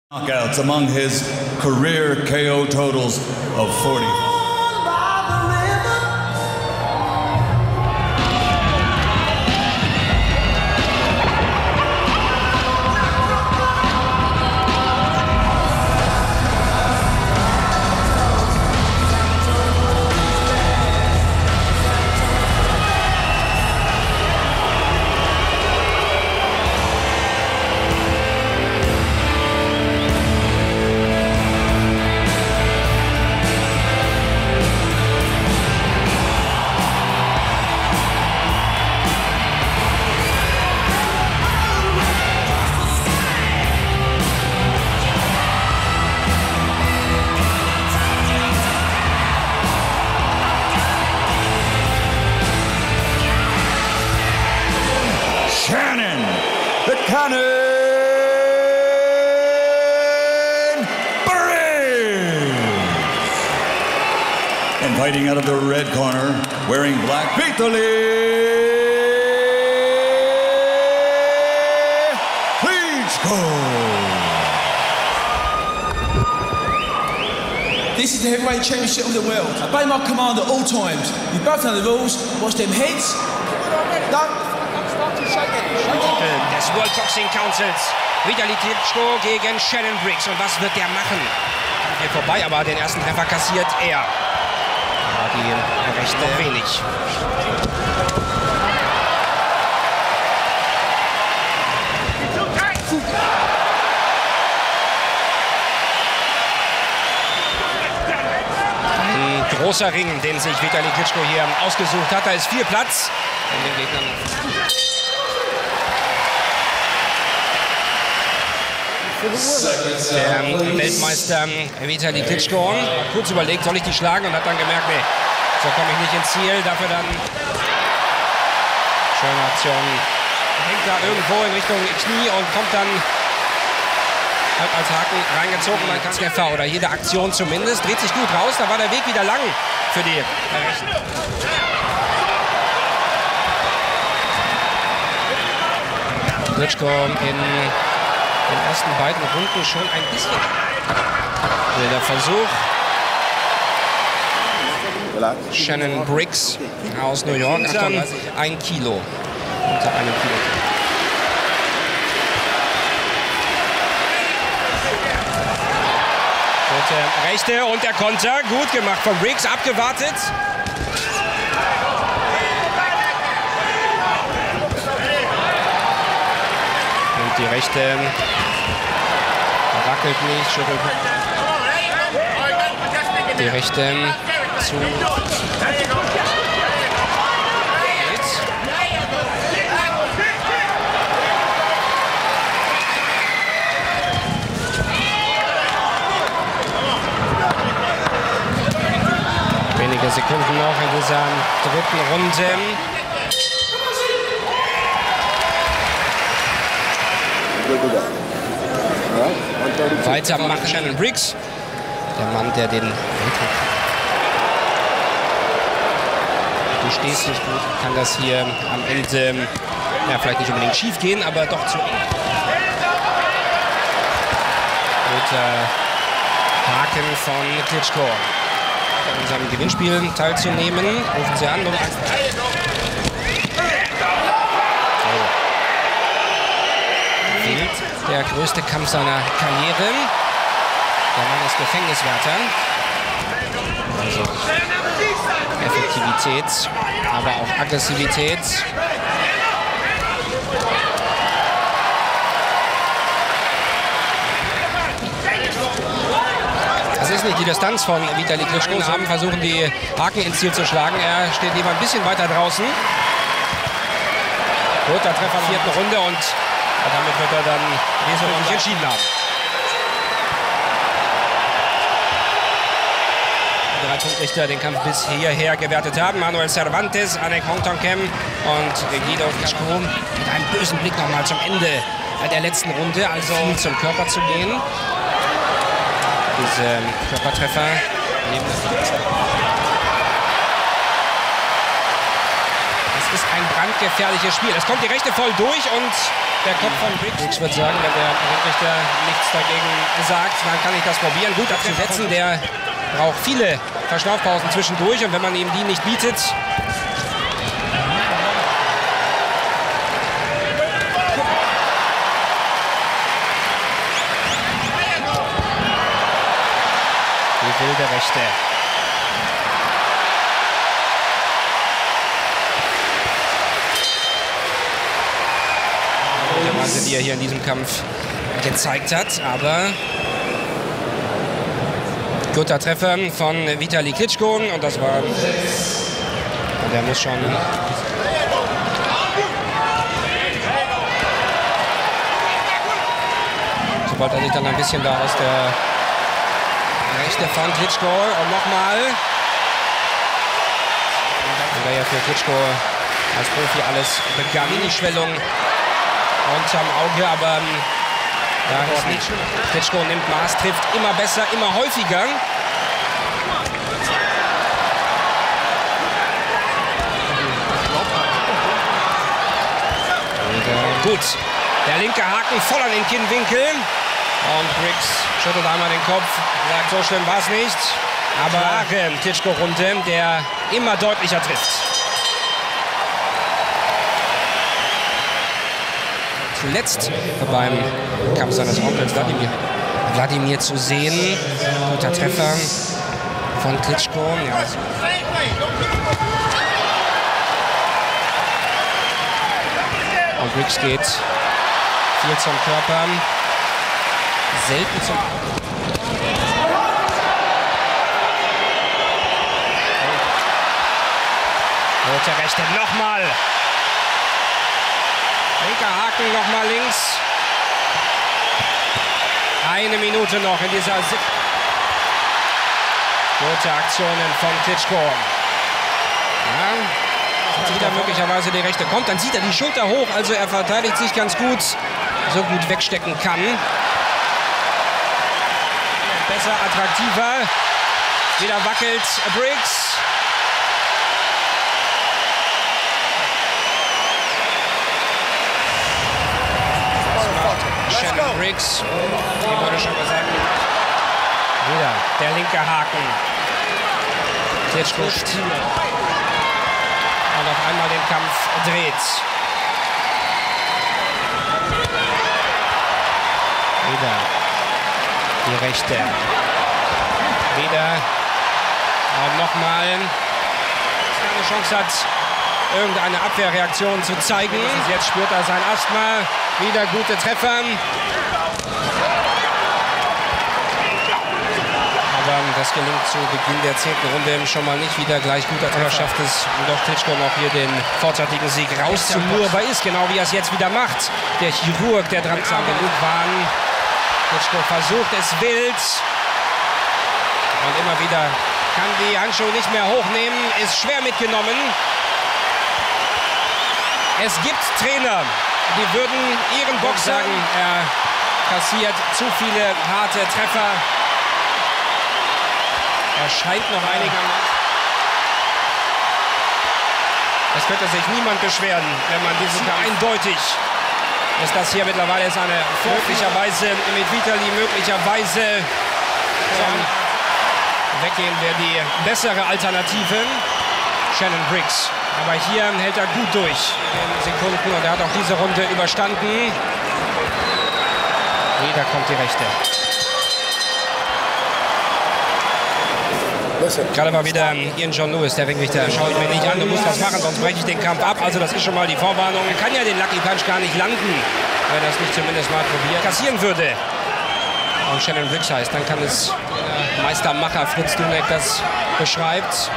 Knockouts among his career KO totals of 40. Shannon, the Cannon Briggs. And fighting out of the red corner, wearing black, Vitaly Klitschko. This is the heavyweight championship of the world. Obey my command at all times. You both know the rules. Watch them heads. No. Des World Boxing Councils. Vitaly Klitschko gegen Shannon Briggs. Und was wird der machen? Hier vorbei, aber den ersten Treffer kassiert er. Aber die rechte noch wenig. Ein großer Ring, den sich Vitaly Klitschko hier ausgesucht hat. Da ist viel Platz. Den Gegnern. Der Weltmeister Vitaly Klitschko kurz überlegt, soll ich die schlagen, und hat dann gemerkt, nee, so komme ich nicht ins Ziel. Dafür dann schöne Aktion. Hängt da irgendwo in Richtung Knie und kommt dann halt als Haken reingezogen. Man kann Treffer oder jede Aktion zumindest. Dreht sich gut raus, da war der Weg wieder lang für die Rechten. Klitschko in den ersten beiden Runden schon ein bisschen wilder Versuch. Shannon Briggs aus New York, 1 Kilo, unter einem Kilo. Gute Rechte und der Konter, gut gemacht von Briggs, abgewartet. Die Rechte wackelt nicht, schüttelt die Rechte zu. Wenige Sekunden noch in dieser dritten Runde. Weitermachen Shannon Briggs, der Mann, der den Du stehst nicht gut, kann das hier am Ende ja, vielleicht nicht unbedingt schief gehen, aber doch zu eng. Guter Haken von Klitschko. An unserem Gewinnspiel teilzunehmen, rufen Sie an. Der größte Kampf seiner Karriere. Der Mann ist Gefängniswärter. Also Effektivität, aber auch Aggressivität. Das ist nicht die Distanz von Vitaly Klitschko. Sie versuchen, die Haken ins Ziel zu schlagen. Er steht lieber ein bisschen weiter draußen. Guter Treffer in der vierten Runde und damit wird er dann wesentlich entschieden haben. Die 3 Punktrichter den Kampf bis hierher gewertet haben. Manuel Cervantes, Anek Hongtongkem und Guido Klitschko mit einem bösen Blick nochmal zum Ende der letzten Runde, also zum Körper zu gehen. Diese Körpertreffer nehmen das. Es ist ein brandgefährliches Spiel. Es kommt die Rechte voll durch und der Kopf von Briggs. Ich würde sagen, wenn der Ringrichter nichts dagegen sagt, dann kann ich das probieren. Gut abzusetzen, der braucht viele Verschnaufpausen zwischendurch und wenn man ihm die nicht bietet, die wilde Rechte. Die Weise, die er hier in diesem Kampf gezeigt hat, aber guter Treffer von Vitali Klitschko und das war, der muss schon sobald er sich dann ein bisschen da aus der Rechte von Klitschko und nochmal, da ja für Klitschko als Profi alles begann, die Schwellung unterm Auge, aber da ist nicht. Klitschko nimmt Maß, trifft immer besser, immer häufiger. Und, gut, der linke Haken voll an den Kinnwinkel. Und Briggs schüttelt einmal den Kopf, sagt, so schlimm war es nicht. Aber Klitschko-Runde, der immer deutlicher trifft. Zuletzt beim Kampf seines Onkels Wladimir zu sehen. Guter Treffer von Klitschko. Ja. Und Briggs geht viel zum Körper. Selten zum... Rote Rechte, nochmal. Linker Haken, nochmal links. Eine Minute noch in dieser gute Aktionen von Klitschko. Ja, wieder möglicherweise die Rechte kommt, dann zieht er die Schulter hoch, also er verteidigt sich ganz gut, so gut wegstecken kann. Besser, attraktiver. Wieder wackelt Briggs. Shannon Briggs, wie wurde schon gesagt. Wieder der linke Haken. Klitschko und auf einmal den Kampf dreht. Wieder die Rechte. Wieder und nochmal. Keine Chance hat, irgendeine Abwehrreaktion zu zeigen. Jetzt spürt er sein Asthma. Wieder gute Treffer. Aber das gelingt zu Beginn der 10. Runde schon mal nicht. Wieder gleich guter Treffer. Schafft es doch Klitschko noch hier den vorzeitigen Sieg rauszuholen. Aber ist genau wie er es jetzt wieder macht. Der Chirurg, der dran genug war. Klitschko versucht es wild. Und immer wieder kann die Handschuhe nicht mehr hochnehmen. Ist schwer mitgenommen. Es gibt Trainer, die würden ihren Boxer sagen, er kassiert zu viele harte Treffer. Er scheint noch einigermaßen. Es könnte sich niemand beschweren, wenn man diesen eindeutig ist das hier mittlerweile eine möglicherweise mit Vitali möglicherweise weggehen wäre die bessere Alternative. Shannon Briggs. Aber hier hält er gut durch in Sekunden und er hat auch diese Runde überstanden. Da kommt die Rechte. Gerade mal wieder Ian John Lewis, der Ringrichter. Schau ich mir nicht an, du musst was machen, sonst breche ich den Kampf ab. Also das ist schon mal die Vorwarnung. Er kann ja den Lucky Punch gar nicht landen, wenn er es nicht zumindest mal probiert. Kassieren würde. Und Shannon Briggs heißt, dann kann es der Meistermacher Fritz Dunek das beschreibt.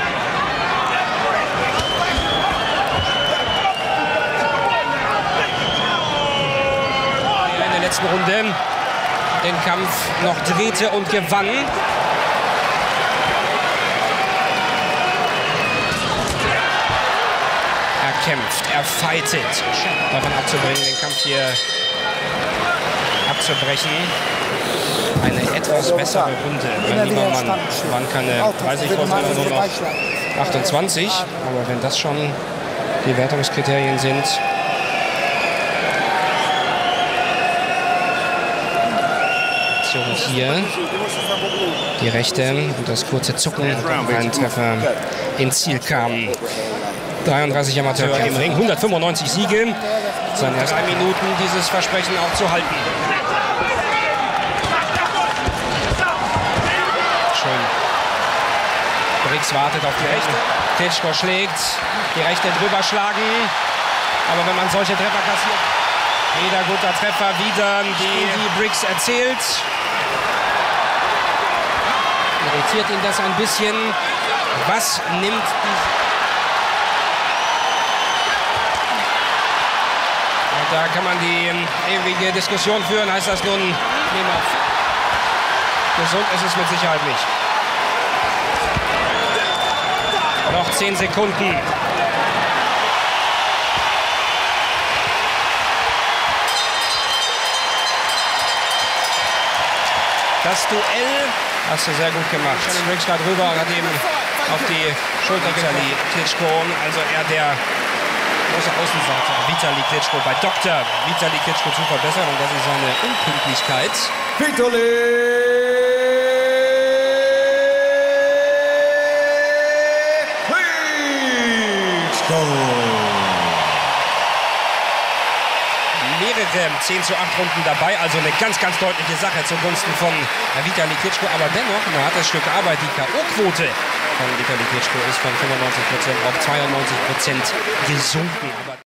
In der letzten Runde den Kampf noch drehte und gewann. Er kämpft, er fightet, davon abzubringen, den Kampf hier abzubrechen. Eine etwas bessere Runde. Mein lieber Mann, waren keine 30 vor, sondern nur noch 28. Aber wenn das schon die Wertungskriterien sind, Position 4. Die rechte und das kurze Zucken, ein Treffer ins Ziel kam. 33 Amateure im Ring, 195 Siege. Seine ersten 3 Minuten dieses Versprechen auch zu halten. Schön. Briggs wartet auf die rechte. Klitschko schlägt, die rechte drüber schlagen. Aber wenn man solche Treffer kassiert, jeder guter Treffer wieder, die Briggs erzielt. Irritiert ihn das ein bisschen. Was nimmt die... Und da kann man die ewige Diskussion führen. Heißt das nun, gesund ist es mit Sicherheit nicht. Noch 10 Sekunden. Das Duell hast du sehr gut gemacht. Shannon Briggs da drüber und hat eben auf die Schulter Vitali Klitschko. Also er der große Außenseiter. Vitali Klitschko bei Dr. Vitali Klitschko zu verbessern. Und das ist seine Unpünktlichkeit. Vitali Klitschko. Mehrere 10:8 Runden dabei, also eine ganz, ganz deutliche Sache zugunsten von Vitali Klitschko. Aber dennoch ein hartes Stück Arbeit. Die K.O.-Quote von Vitali Klitschko ist von 95% auf 92% gesunken.